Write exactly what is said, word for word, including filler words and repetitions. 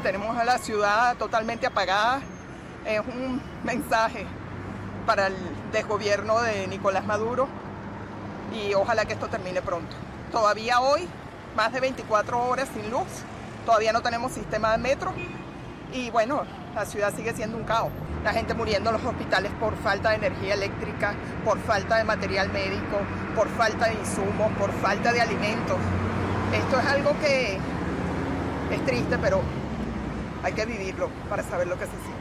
tenemos a la ciudad totalmente apagada. Es un mensaje para el desgobierno de Nicolás Maduro y ojalá que esto termine pronto. Todavía hoy, más de veinticuatro horas sin luz, todavía no tenemos sistema de metro y bueno, la ciudad sigue siendo un caos. La gente muriendo en los hospitales por falta de energía eléctrica, por falta de material médico, por falta de insumos, por falta de alimentos. Esto es algo que es triste, pero hay que vivirlo para saber lo que se siente.